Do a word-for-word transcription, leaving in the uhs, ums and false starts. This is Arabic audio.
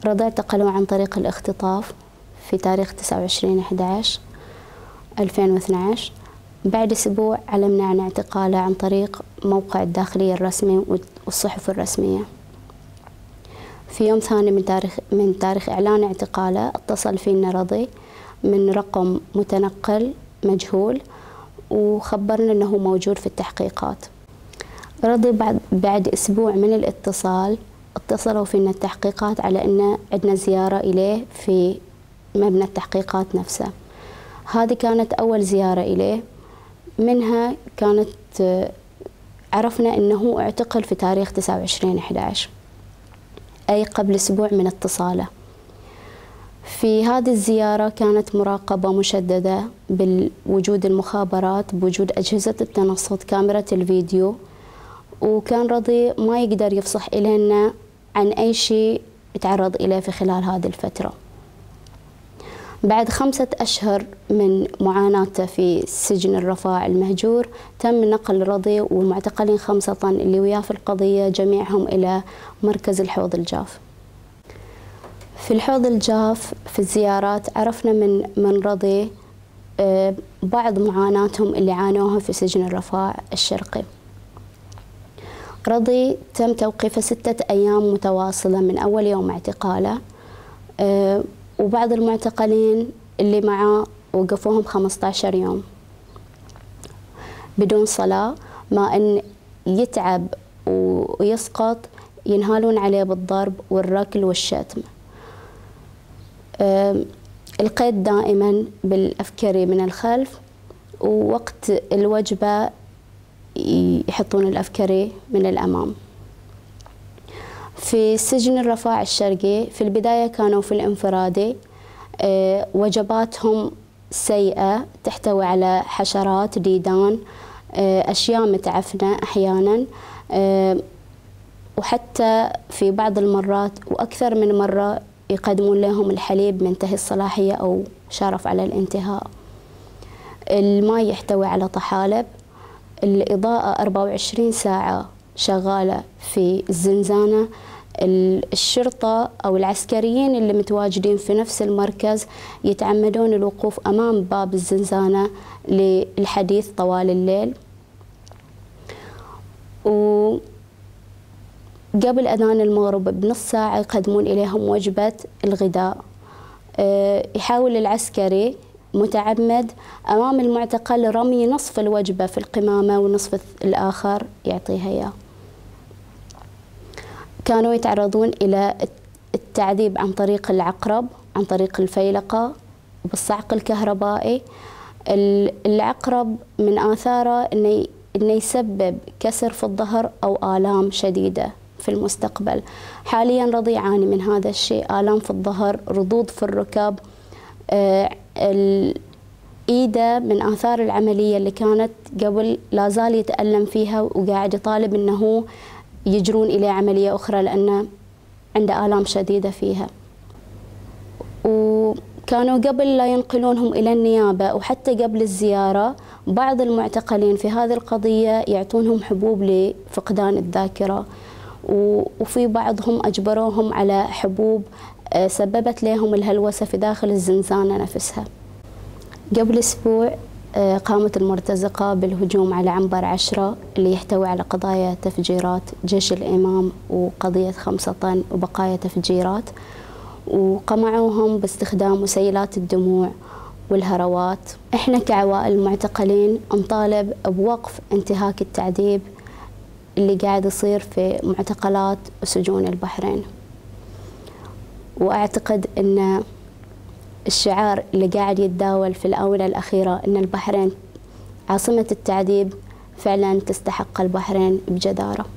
رضا اعتقلوه عن طريق الاختطاف في تاريخ تسعة وعشرين أحد عشر ألفين واثني عشر. بعد أسبوع علمنا عن اعتقاله عن طريق موقع الداخلية الرسمي والصحف الرسمية. في يوم ثاني من تاريخ من تاريخ إعلان اعتقاله اتصل فينا رضي من رقم متنقل مجهول وخبرنا أنه موجود في التحقيقات. رضي بعد بعد أسبوع من الاتصال اتصلوا فينا التحقيقات على أن عندنا زيارة إليه في مبنى التحقيقات نفسه. هذه كانت أول زيارة إليه، منها كانت عرفنا أنه اعتقل في تاريخ تسعة وعشرين أحد عشر، أي قبل أسبوع من اتصاله. في هذه الزيارة كانت مراقبة مشددة بوجود المخابرات، بوجود أجهزة التنصت، كاميرا الفيديو، وكان رضي ما يقدر يفصح إلينا عن أي شيء يتعرض إليه في خلال هذه الفترة. بعد خمسة أشهر من معاناته في سجن الرفاع المهجور تم نقل رضي والمعتقلين خمسة اللي وياه في القضية جميعهم إلى مركز الحوض الجاف. في الحوض الجاف في الزيارات عرفنا من من رضي بعض معاناتهم اللي عانوها في سجن الرفاع الشرقي. رضي تم توقيفه ستة أيام متواصلة من أول يوم اعتقاله، وبعض المعتقلين اللي معاه وقفوهم خمسة عشر يوم بدون صلاة، ما أن يتعب ويسقط ينهالون عليه بالضرب والركل والشتم. القيد دائما بالأفكري من الخلف، ووقت الوجبة يحطون الأفكري من الأمام. في سجن الرفاع الشرقي في البداية كانوا في الانفرادي، أه وجباتهم سيئة تحتوي على حشرات، ديدان، أه أشياء متعفنة أحيانا، أه وحتى في بعض المرات وأكثر من مرة يقدمون لهم الحليب منتهي الصلاحية أو شارف على الانتهاء. الماء يحتوي على طحالب، الإضاءة أربعة وعشرين ساعة شغالة في الزنزانة. الشرطة أو العسكريين اللي متواجدين في نفس المركز يتعمدون الوقوف أمام باب الزنزانة للحديث طوال الليل. وقبل أذان المغرب بنص ساعة يقدمون إليهم وجبة الغداء. يحاول العسكري متعمد أمام المعتقل رمي نصف الوجبة في القمامة والنصف الآخر يعطيها إياه. كانوا يتعرضون إلى التعذيب عن طريق العقرب، عن طريق الفيلقة وبالصعق الكهربائي. العقرب من آثاره إنه إنه يسبب كسر في الظهر أو آلام شديدة في المستقبل. حاليا رضي يعاني من هذا الشيء، آلام في الظهر، رضوض في الركب. آه الإيدة من آثار العملية اللي كانت قبل لا زال يتألم فيها، وقاعد يطالب إنه يجرون إلى عملية أخرى لأنه عنده آلام شديدة فيها. وكانوا قبل لا ينقلونهم إلى النيابة وحتى قبل الزيارة بعض المعتقلين في هذه القضية يعطونهم حبوب لفقدان الذاكرة، وفي بعضهم أجبروهم على حبوب سببت لهم الهلوسة في داخل الزنزانة نفسها. قبل أسبوع قامت المرتزقة بالهجوم على عنبر عشرة اللي يحتوي على قضايا تفجيرات جيش الإمام وقضية خمسة طن وبقايا تفجيرات، وقمعوهم باستخدام مسيلات الدموع والهروات. احنا كعوائل المعتقلين نطالب بوقف انتهاك التعذيب اللي قاعد يصير في معتقلات وسجون البحرين. واعتقد ان الشعار اللي قاعد يتداول في الآونة الأخيرة ان البحرين عاصمة التعذيب فعلا تستحق البحرين بجدارة.